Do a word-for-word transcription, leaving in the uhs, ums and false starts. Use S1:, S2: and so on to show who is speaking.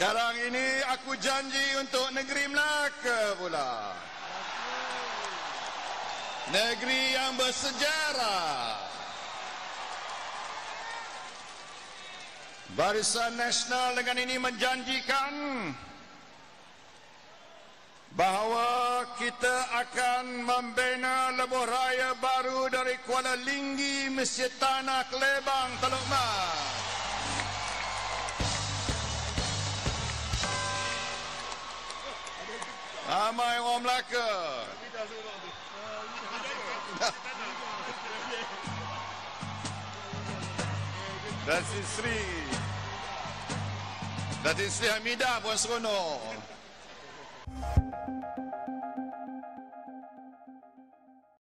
S1: Sekarang ini aku janji untuk negeri Melaka pula. Negeri yang bersejarah. Barisan Nasional dengan ini menjanjikan bahawa kita akan membina lebuh raya baru dari Kuala Linggi, Mesir Tanah, Kelebang, Teluk Mas. Ramai orang Melaka. Datin Sri Datin Sri Hamidah pun seronok.